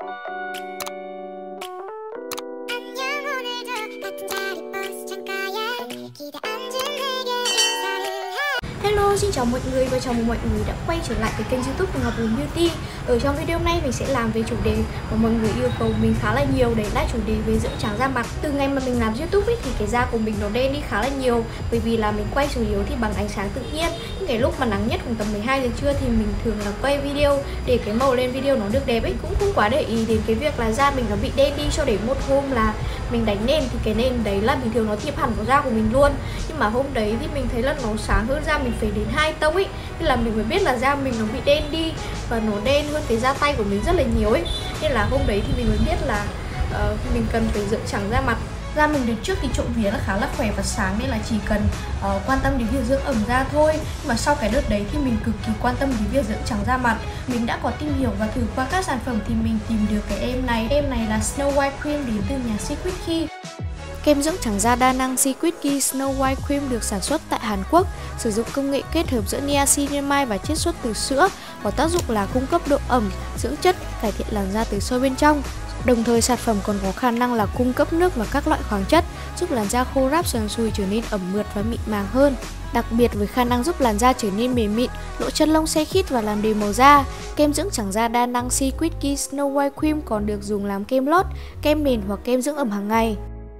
Hello, xin chào mọi người và chào mừng mọi người đã quay trở lại cái kênh YouTube của Ngọc Huyền Beauty. Ở trong video này mình sẽ làm về chủ đề mà mọi người yêu cầu mình khá là nhiều, đấy là chủ đề về dưỡng trắng da mặt. Từ ngày mà mình làm YouTube ấy, thì cái da của mình nó đen đi khá là nhiều, bởi vì là mình quay chủ yếu thì bằng ánh sáng tự nhiên. Những cái lúc mà nắng nhất khoảng tầm 12 giờ trưa thì mình thường là quay video để cái màu lên video nó được đẹp ấy, cũng không quá để ý đến cái việc là da mình nó bị đen đi, cho đến một hôm là mình đánh nền thì cái nền đấy là bình thường nó thiệp hẳn vào da của mình luôn. Nhưng mà hôm đấy thì mình thấy là nó sáng hơn, da mình phải đến 2 tông ấy, nên là mình mới biết là da mình nó bị đen đi và nó đen hơn cái da tay của mình rất là nhiều ấy. Nên là hôm đấy thì mình mới biết là mình cần phải dưỡng trắng da mặt. Da mình đợt trước thì trộm vía là khá là khỏe và sáng, nên là chỉ cần quan tâm đến việc dưỡng ẩm da thôi. Nhưng mà sau cái đợt đấy thì mình cực kỳ quan tâm đến việc dưỡng trắng da mặt. Mình đã có tìm hiểu và thử qua các sản phẩm thì mình tìm được cái em này. Em này là Snow White Cream đến từ nhà Secret Key. Kem dưỡng trắng da đa năng Secret Key Snow White Cream được sản xuất tại Hàn Quốc, sử dụng công nghệ kết hợp giữa niacinamide và chiết xuất từ sữa, có tác dụng là cung cấp độ ẩm, dưỡng chất, cải thiện làn da từ sâu bên trong. Đồng thời sản phẩm còn có khả năng là cung cấp nước và các loại khoáng chất, giúp làn da khô ráp sần sùi trở nên ẩm mượt và mịn màng hơn. Đặc biệt với khả năng giúp làn da trở nên mềm mịn, lỗ chân lông se khít và làm đều màu da, kem dưỡng trắng da đa năng Secret Key Snow White Cream còn được dùng làm kem lót, kem nền hoặc kem dưỡng ẩm hàng ngày.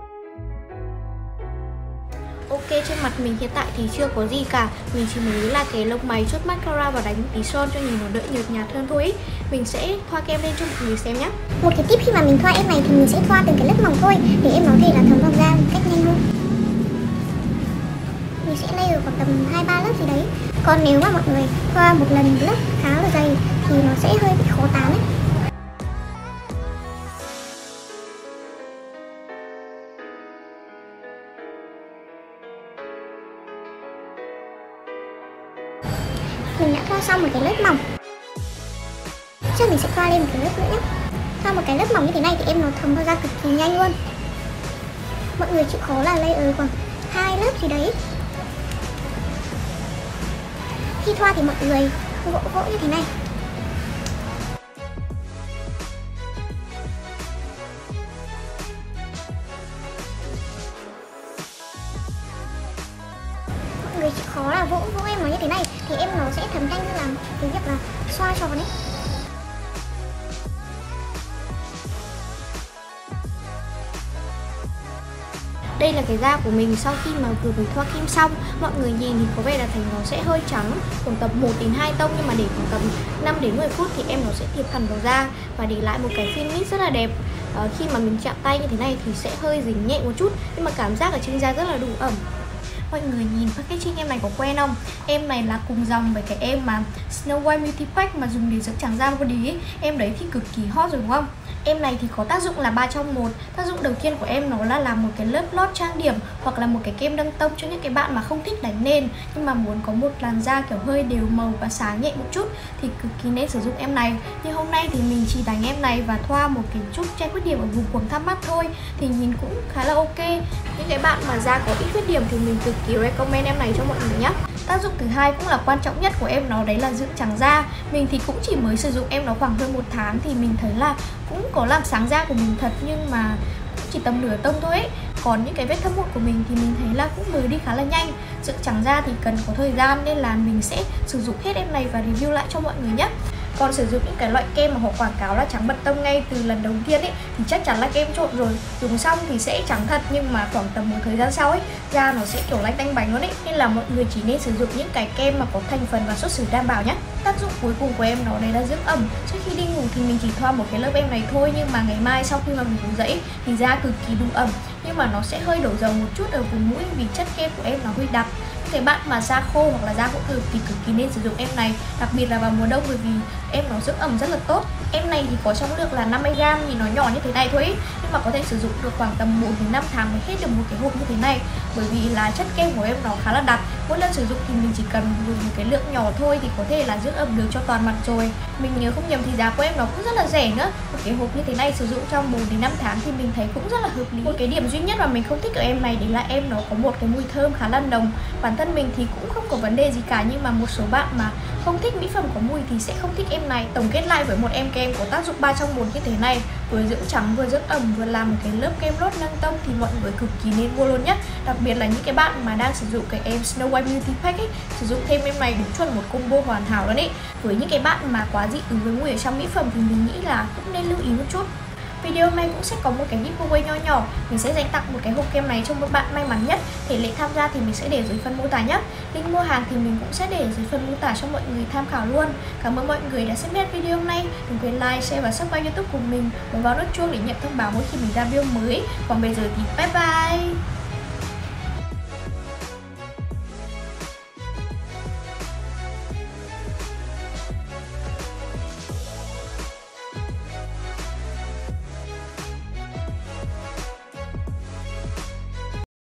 Ok, trên mặt mình hiện tại thì chưa có gì cả. Mình chỉ mới là cái lông mày, chốt mascara và đánh một tí son cho nhìn nó đỡ nhợt nhạt hơn thôi ý. Mình sẽ thoa kem lên cho mọi người xem nhé. Một cái tip khi mà mình thoa em này thì mình sẽ thoa từng cái lớp mỏng thôi, để em nó có thể là thấm vào da một cách nhanh hơn. Mình sẽ layer khoảng tầm 2-3 lớp gì đấy. Còn nếu mà mọi người thoa một lần lớp khá là dày thì nó sẽ hơi bị khó tán ấy. Mình đã thoa xong một cái lớp mỏng. Chắc mình sẽ thoa lên một cái lớp nữa nhé. Thoa một cái lớp mỏng như thế này thì em nó thấm vào da cực kỳ nhanh luôn. Mọi người chịu khó là layer khoảng 2 lớp gì đấy. Khi thoa thì mọi người vỗ như thế này. Mọi người chịu khó là vỗ em nó như thế này thì em nó sẽ thấm nhanh như là cái việc là xoa tròn ấy. Đây là cái da của mình sau khi mà vừa mới thoa kem xong. Mọi người nhìn thì có vẻ là thành nó sẽ hơi trắng, khoảng tầm 1 đến 2 tông, nhưng mà để khoảng tầm 5 đến 10 phút thì em nó sẽ thiệp hẳn vào da và để lại một cái finish rất là đẹp. Khi mà mình chạm tay như thế này thì sẽ hơi dính nhẹ một chút, nhưng mà cảm giác ở trên da rất là đủ ẩm. Mọi người nhìn packaging em này có quen không? Em này là cùng dòng với cái em mà Snow White Beauty Pack mà dùng để dưỡng trắng da body ấy. Em đấy thì cực kỳ hot rồi đúng không? Em này thì có tác dụng là 3 trong 1. Tác dụng đầu tiên của em nó là làm một cái lớp lót trang điểm hoặc là một cái kem nâng tông cho những cái bạn mà không thích đánh nền nhưng mà muốn có một làn da kiểu hơi đều màu và sáng nhẹ một chút thì cực kỳ nên sử dụng em này. Như hôm nay thì mình chỉ đánh em này và thoa một cái chút che khuyết điểm ở vùng quầng thâm mắt thôi thì nhìn cũng khá là ok. Những cái bạn mà da có ít khuyết điểm thì mình cực kỳ recommend em này cho mọi người nhé. Tác dụng thứ hai cũng là quan trọng nhất của em nó, đấy là dưỡng trắng da. Mình thì cũng chỉ mới sử dụng em nó khoảng hơn 1 tháng thì mình thấy là cũng có làm sáng da của mình thật, nhưng mà cũng chỉ tầm nửa tông thôi ấy. Còn những cái vết thâm mụn của mình thì mình thấy là cũng mới đi khá là nhanh. Dưỡng trắng da thì cần có thời gian nên là mình sẽ sử dụng hết em này và review lại cho mọi người nhé. Còn sử dụng những cái loại kem mà họ quảng cáo là trắng bật tông ngay từ lần đầu tiên ấy thì chắc chắn là kem trộn rồi. Dùng xong thì sẽ trắng thật, nhưng mà khoảng tầm một thời gian sau ấy da nó sẽ kiểu lanh tanh bánh luôn ấy. Nên là mọi người chỉ nên sử dụng những cái kem mà có thành phần và xuất xứ đảm bảo nhé. Tác dụng cuối cùng của em nó đấy là dưỡng ẩm. Trước khi đi ngủ thì mình chỉ thoa một cái lớp em này thôi, nhưng mà ngày mai sau khi mà mình ngủ dậy thì da cực kỳ đủ ẩm, nhưng mà nó sẽ hơi đổ dầu một chút ở vùng mũi vì chất kem của em nó hơi đặc. Cái bạn mà da khô hoặc là da hỗn hợp thì cực kỳ nên sử dụng em này, đặc biệt là vào mùa đông bởi vì em nó dưỡng ẩm rất là tốt. Em này thì có trọng lượng là 50g, nhìn nó nhỏ như thế này thôi ý, nhưng mà có thể sử dụng được khoảng tầm 1 đến 5 tháng mới hết được một cái hộp như thế này, bởi vì là chất kem của em nó khá là đặc. Mỗi lần sử dụng thì mình chỉ cần dùng một cái lượng nhỏ thôi thì có thể là dưỡng ẩm được cho toàn mặt rồi. Mình nhớ không nhầm thì giá của em nó cũng rất là rẻ nữa. Một cái hộp như thế này sử dụng trong 4 đến 5 tháng thì mình thấy cũng rất là hợp lý. Một cái điểm duy nhất mà mình không thích ở em này đấy là em nó có một cái mùi thơm khá là nồng. Bản thân mình thì cũng không có vấn đề gì cả, nhưng mà một số bạn mà Không thích mỹ phẩm có mùi thì sẽ không thích em này. Tổng kết lại với một em kem có tác dụng 3 trong 1 như thế này, vừa dưỡng trắng, vừa dưỡng ẩm, vừa làm một cái lớp kem lót nâng tông thì mọi người cực kỳ nên mua luôn nhé. Đặc biệt là những cái bạn mà đang sử dụng cái em Snow White Beauty Pack ấy, sử dụng thêm em này đúng chuẩn một combo hoàn hảo luôn ấy. Với những cái bạn mà quá dị ứng với mùi ở trong mỹ phẩm thì mình nghĩ là cũng nên lưu ý một chút. Video hôm nay cũng sẽ có một cái giveaway nho nhỏ. Mình sẽ dành tặng một cái hộp kem này cho một bạn may mắn nhất. Thể lệ tham gia thì mình sẽ để dưới phần mô tả nhé. Link mua hàng thì mình cũng sẽ để dưới phần mô tả cho mọi người tham khảo luôn. Cảm ơn mọi người đã xem hết video hôm nay. Đừng quên like, share và subscribe YouTube của mình, và vào nút chuông để nhận thông báo mỗi khi mình ra video mới. Còn bây giờ thì bye bye.